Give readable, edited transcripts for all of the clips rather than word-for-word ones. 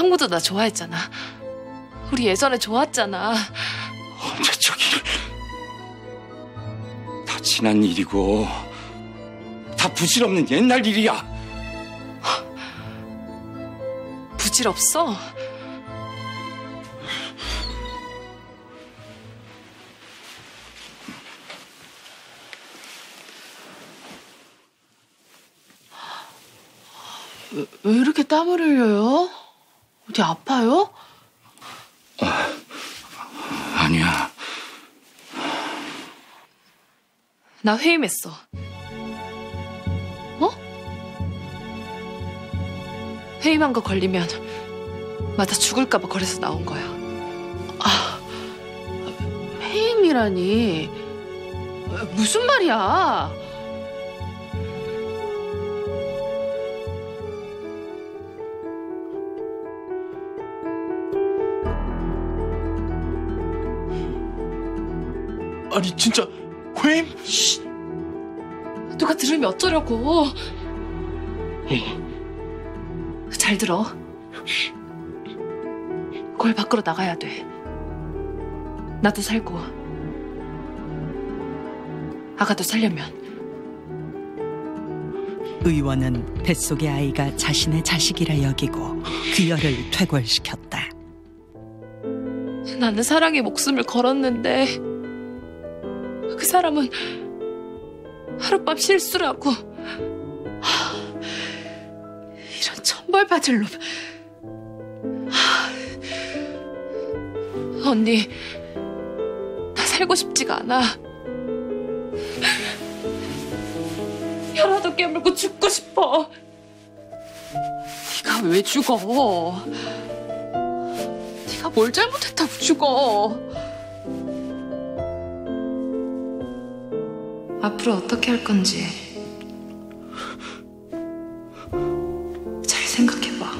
형부도 나 좋아했잖아. 우리 예전에 좋았잖아. 언제 저기 다 지난 일이고 다 부질없는 옛날 일이야. 부질없어? 왜 이렇게 땀을 흘려요? 어디 아파요? 아니야. 나 회임했어. 어? 회임한 거 걸리면 맞아 죽을까 봐 그래서 나온 거야. 회임이라니. 무슨 말이야? 아니 진짜 회임? 쉿. 누가 들으면 어쩌려고. 잘 들어. 골 밖으로 나가야 돼. 나도 살고 아가도 살려면. 의원은 뱃속의 아이가 자신의 자식이라 여기고 귀열을 퇴골시켰다. 나는 사랑에 목숨을 걸었는데 그 사람은 하룻밤 실수라고. 이런 천벌받을 놈. 언니, 나 살고 싶지가 않아. 혀라도 깨물고 죽고 싶어. 네가 왜 죽어? 네가 뭘 잘못했다고 죽어? 앞으로 어떻게 할 건지 잘 생각해봐.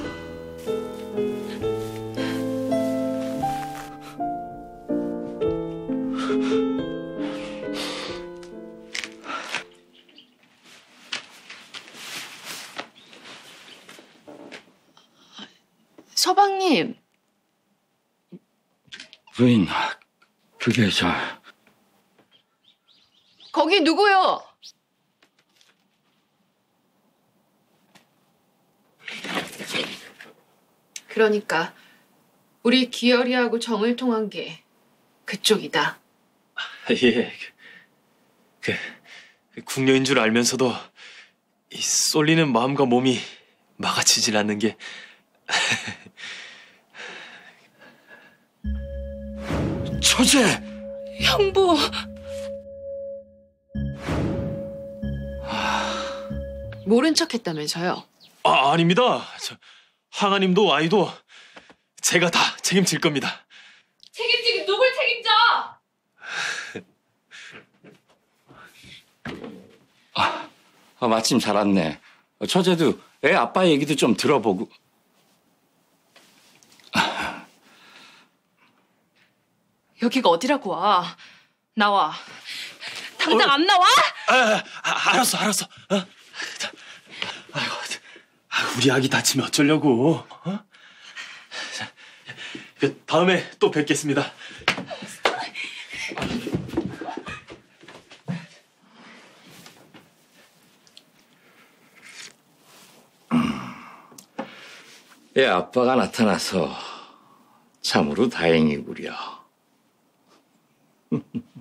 서방님. 부인, 그게 거기 누구요? 그러니까 우리 기열이하고 정을 통한 게 그쪽이다. 예. 궁녀인 줄 알면서도 이 쏠리는 마음과 몸이 막아치질 않는 게 처제! 형부. 모른 척했다면서요? 아닙니다. 항아님도 아이도 제가 다 책임질 겁니다. 책임지긴 누굴 책임져? 마침 잘 왔네. 처제도 애 아빠 얘기도 좀 들어보고. 여기가 어디라고 와? 나와. 당장 안 나와? 알았어. 아이고, 우리 아기 다치면 어쩌려고? 다음에 또 뵙겠습니다. 애 아빠가 나타나서 참으로 다행이구려.